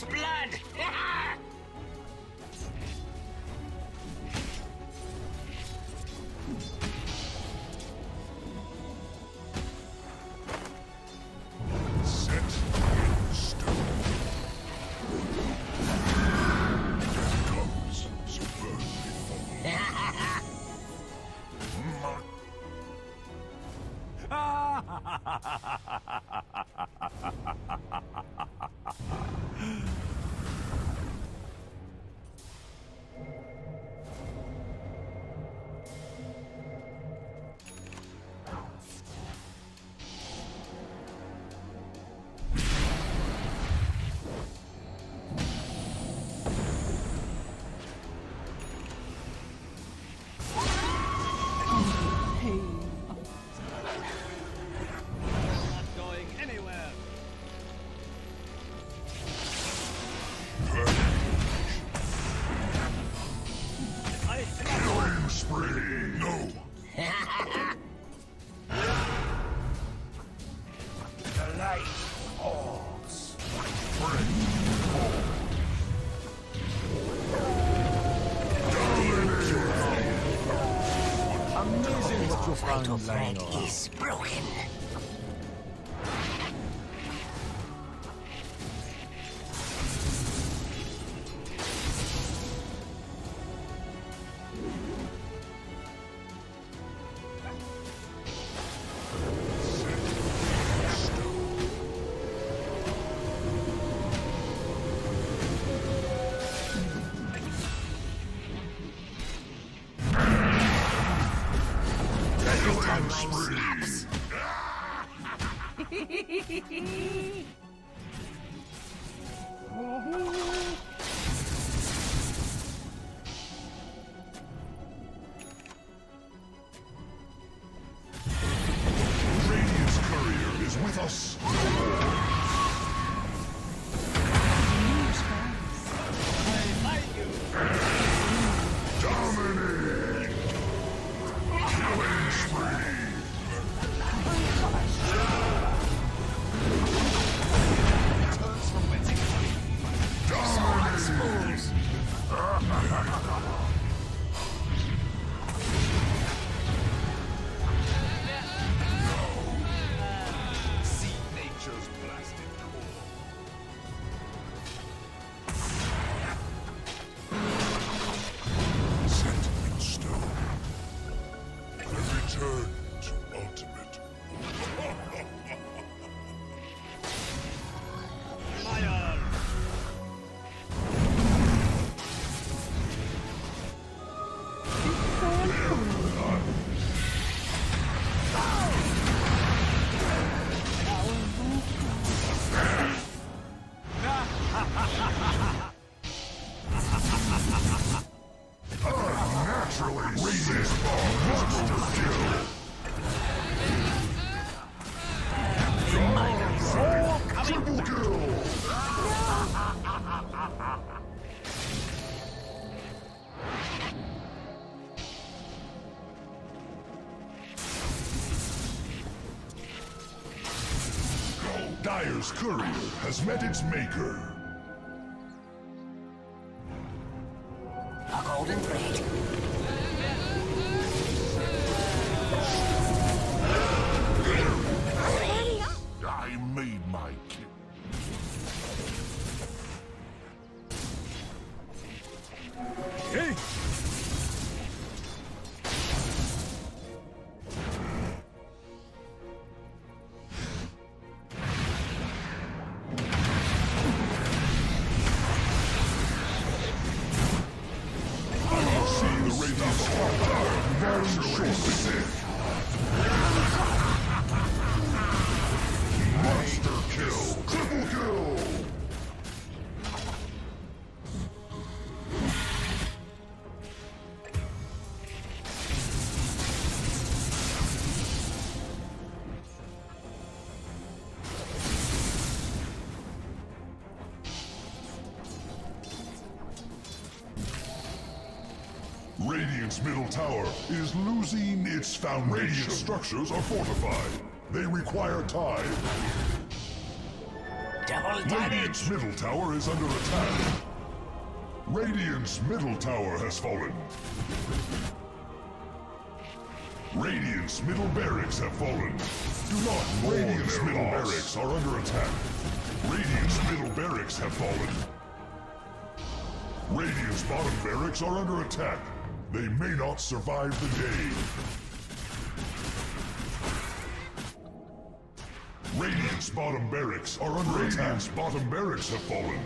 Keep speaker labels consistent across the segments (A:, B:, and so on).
A: blood!
B: Set in stone. Death comes, so firmly no! The light falls.
C: Amazing what you found
A: Vital
C: lying
A: thread
C: around.
A: is broken. Timeline snaps.
B: Radiant's courier is with us. Dominate! Killing spree! See nature's blasted core. Set in stone. The return to ultimate. Naturally, Radiant's bomb monster kill. Triple kill. Dire's courier has met its maker.
A: A golden thread.
B: I made my kill.
C: Hey!
B: See the Radiant Spark very shortly. Monster kill! Triple kill! Radiant's middle tower is losing its foundation. Radiant structures are fortified. They require time.
A: Double Collateral damage!
B: Radiant's middle tower is under attack. Radiant's middle tower has fallen. Radiant's middle barracks have fallen. Do not mourn. Radiant's middle barracks are under attack. Radiant's middle barracks have fallen. Radiant's bottom barracks are under attack. They may not survive the day. Radiant's bottom barracks are under attack. Radiant's bottom barracks have fallen.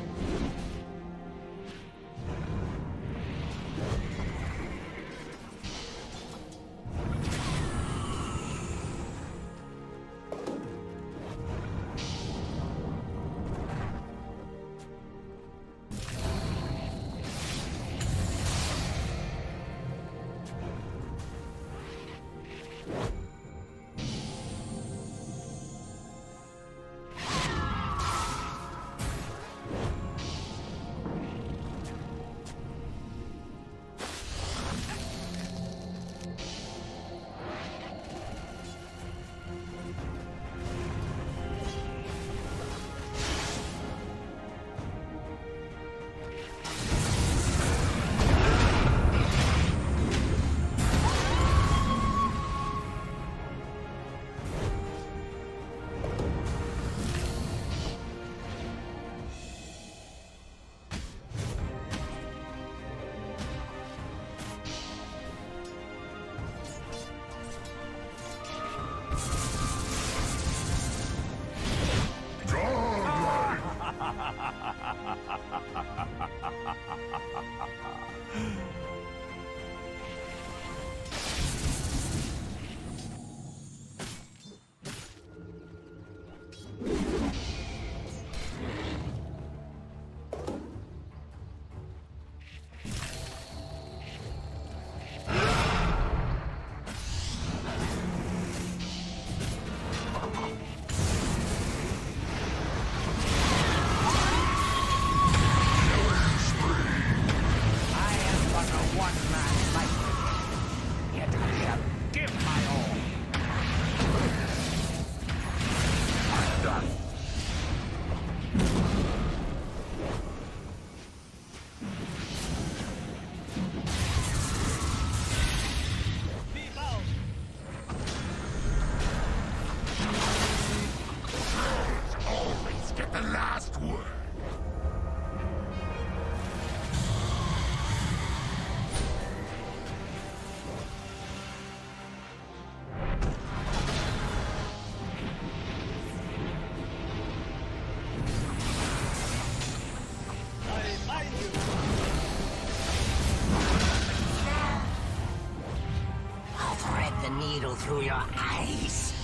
A: Needle through your eyes.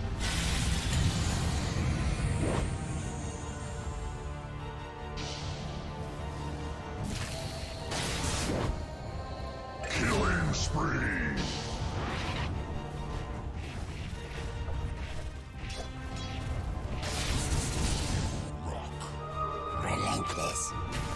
B: Killing spree.
A: Rock. Relentless.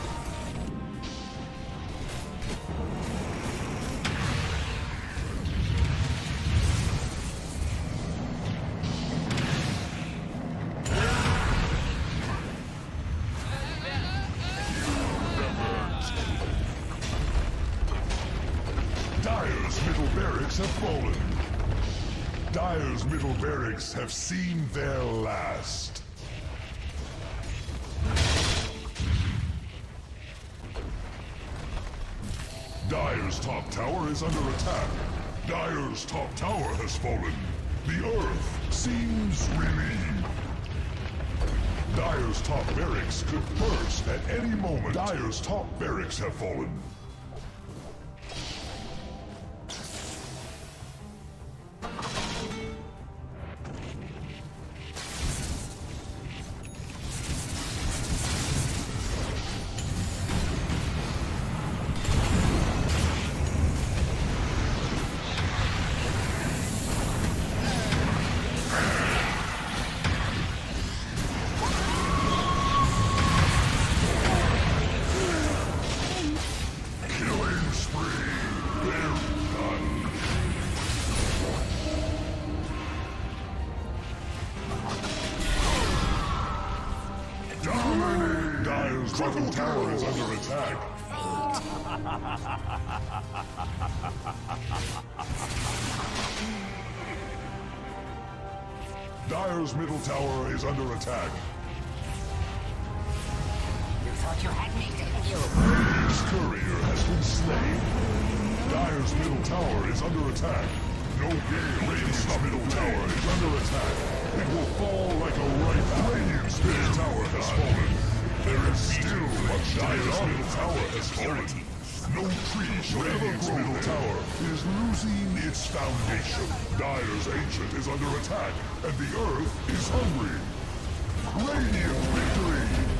B: Dire's middle barracks have fallen. Dire's middle barracks have seen their last. Dire's top tower is under attack. Dire's top tower has fallen. The earth seems relieved. Dire's top barracks could burst at any moment. Dire's top barracks have fallen. Dire's bottom tower is under attack. Dire's middle tower is under attack.
A: You thought you had me, didn't you?
B: Radiant's courier has been slain. Dire's middle tower is under attack. No game. Radiant's middle tower is under attack. It will fall like a ripe apple. Radiant's middle tower has fallen. There is still much Dire's middle tower has fallen. No tree shall Radiant's middle tower is losing its foundation. Dire's ancient is under attack, and the earth is hungry. Radiant victory!